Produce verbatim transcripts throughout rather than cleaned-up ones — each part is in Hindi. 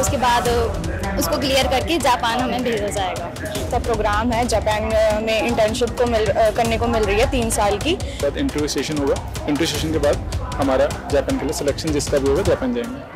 उसके बाद उसको क्लियर करके जापान हमें भेजा जाएगा। तो प्रोग्राम है जापान में इंटर्नशिप को मिल करने को मिल रही है तीन साल की। बाद इंटरव्यू सेशन होगा, इंटरव्यू सेशन के बाद हमारा जापान के लिए सिलेक्शन जिसका भी होगा जापान जाएंगे।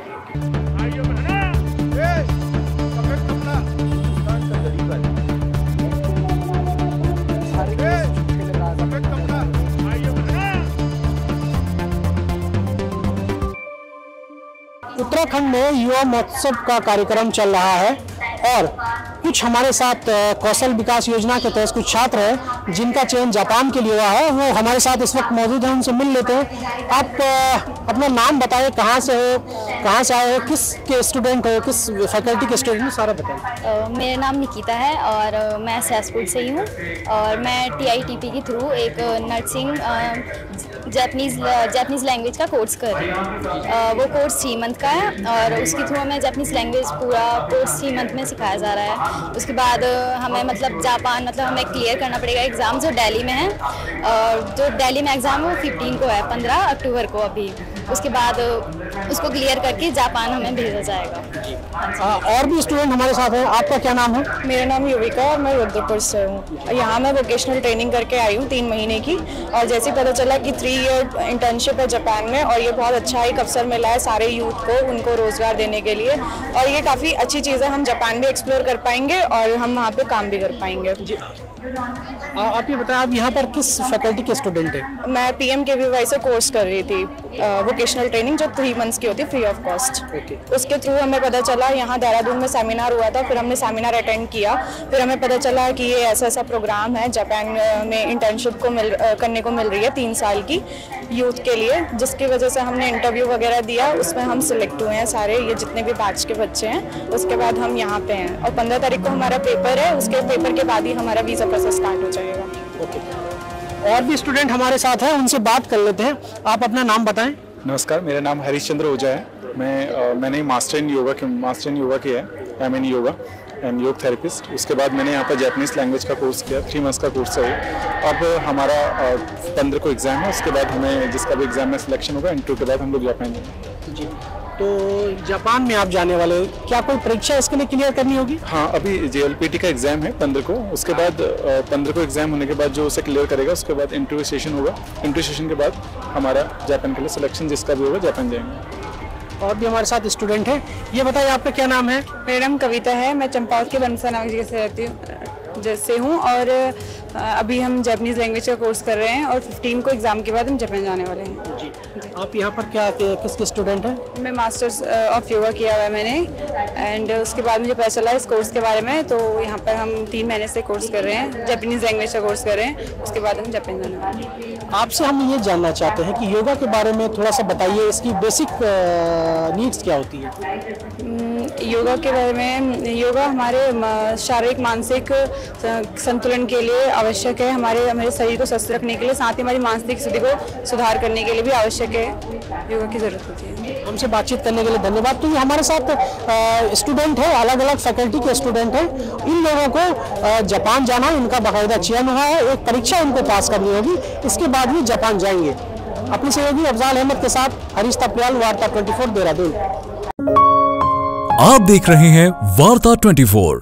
उत्तराखंड में युवा महोत्सव का कार्यक्रम चल रहा है और कुछ हमारे साथ कौशल विकास योजना के तहत कुछ छात्र हैं जिनका चयन जापान के लिए हुआ है, वो हमारे साथ इस वक्त मौजूद हैं। उनसे मिल लेते हैं। आप अपना नाम बताएं, कहाँ से हो, कहाँ से आए हो, किस के स्टूडेंट हो, किस फैकल्टी के स्टूडेंट हो, सारा बताएं। मेरा नाम निकिता है और मैं सहसपुर से ही हूँ और मैं टी आई टी पी के थ्रू एक नर्सिंग जापानीज़ जापानीज़ लैंग्वेज का कोर्स कर रही हूँ। वो कोर्स थ्री मंथ का है और उसके थ्रू हमें जापानीज़ लैंग्वेज पूरा कोर्स थ्री मंथ में सिखाया जा रहा है। उसके बाद हमें मतलब जापान मतलब हमें क्लियर करना पड़ेगा एग्ज़ाम जो दिल्ली में है, और जो दिल्ली में एग्ज़ाम है वो फिफ्टीन को है, पंद्रह अक्टूबर को अभी। उसके बाद उसको क्लियर करके जापान हमें भेजा जाएगा। आ, और भी स्टूडेंट हमारे साथ हैं। आपका क्या नाम है? मेरा नाम युविका और मैं रुद्रपुर से हूँ। यहाँ मैं वोकेशनल ट्रेनिंग करके आई हूँ तीन महीने की, और जैसे पता चला कि थ्री ईयर इंटर्नशिप है जापान में, और ये बहुत अच्छा एक अवसर मिला है सारे यूथ को, उनको रोजगार देने के लिए, और ये काफ़ी अच्छी चीज़ है। हम जापान भी एक्सप्लोर कर पाएंगे और हम वहाँ पे काम भी कर पाएंगे। आ, आप ये बताएं, आप यहाँ पर किस फैकल्टी के स्टूडेंट हैं? मैं P M K V Y से कोर्स कर रही थी, वोकेशनल ट्रेनिंग जो थ्री मंथ्स की होती है फ्री ऑफ कॉस्ट। उसके थ्रू हमें पता चला, यहाँ देहरादून में सेमिनार हुआ था, फिर हमने सेमिनार अटेंड किया, फिर हमें पता चला कि ये ऐसा ऐसा प्रोग्राम है जापान में इंटर्नशिप को मिल करने को मिल रही है तीन साल की यूथ के लिए, जिसकी वजह से हमने इंटरव्यू वगैरह दिया, उसमें हम सिलेक्ट हुए हैं सारे, ये जितने भी बैच के बच्चे हैं। उसके बाद हम यहाँ पे हैं और पंद्रह तारीख को हमारा पेपर है, उसके पेपर के बाद ही हमारा वीज़ा प्रोसेस स्टार्ट हो जाएगा। ओके। और भी स्टूडेंट हमारे साथ हैं, उनसे बात कर लेते हैं। आप अपना नाम बताएं। नमस्कार, मेरा नाम हरीश चंद्र ओझा है। मैं आ, मैंने master in yoga master in yoga किया है, एम इन योगा एंड योग थेरेपिस्ट। उसके बाद मैंने यहाँ पर जापानीज़ लैंग्वेज का कोर्स किया, थ्री मंथ्स का कोर्स है। अब हमारा पंद्रह को एग्ज़ाम है, उसके बाद हमें जिसका भी एग्ज़ाम में सिलेक्शन होगा, इंटरव्यू के बाद हम लोग जापान जाएंगे। जी, तो जापान में आप जाने वाले हो, क्या कोई परीक्षा इसके लिए क्लियर करनी होगी? हाँ, अभी जे एल पी टी का एग्ज़ाम है पंद्रह को, उसके बाद पंद्रह को एग्ज़ाम होने के बाद जो उसे क्लियर करेगा, उसके बाद इंटरव्यू सेशन होगा, इंटरव्यू सेशन के बाद हमारा जापान के लिए सिलेक्शन जिसका भी होगा जापान जाएंगे। और भी हमारे साथ स्टूडेंट हैं। ये बताइए, आपका क्या नाम है? मेरा नाम कविता है, मैं चंपावत के बनसा नाम जगह से रहती हूँ जैसे हूँ, और अभी हम जापानीज़ लैंग्वेज का कोर्स कर रहे हैं और फिफ्टीन को एग्ज़ाम के बाद हम जापान जाने वाले हैं। जी, आप यहाँ पर क्या किसके स्टूडेंट हैं? मैं मास्टर्स ऑफ योगा किया हुआ है मैंने, एंड उसके बाद मुझे पता चला इस कोर्स के बारे में, तो यहाँ पर हम तीन महीने से कोर्स कर रहे हैं, जापानीज़ लैंग्वेज का कोर्स कर रहे हैं। उसके बाद हम जापान जाने वाले हैं। आपसे हम ये जानना चाहते हैं कि योगा के बारे में थोड़ा सा बताइए, इसकी बेसिक नीड्स क्या होती है? योगा के बारे में, योगा हमारे शारीरिक मानसिक संतुलन के लिए आवश्यक है, हमारे हमारे शरीर को स्वस्थ रखने के लिए, साथ ही हमारी मानसिक स्थिति को सुधार करने के लिए भी आवश्यक है, योगा की ज़रूरत होती है। हमसे बातचीत करने के लिए धन्यवाद। तो ये हमारे साथ स्टूडेंट है, अलग अलग फैकल्टी के स्टूडेंट हैं। इन लोगों को जापान जाना, इनका बाकायदा चयन हुआ है, एक परीक्षा उनको पास करनी होगी, इसके बाद भी जापान जाएंगे। अपनी सहयोगी अफजाल अहमद के साथ हरीश तपलियाल, वार्ता चौबीस देहरादून। आप देख रहे हैं वार्ता चौबीस।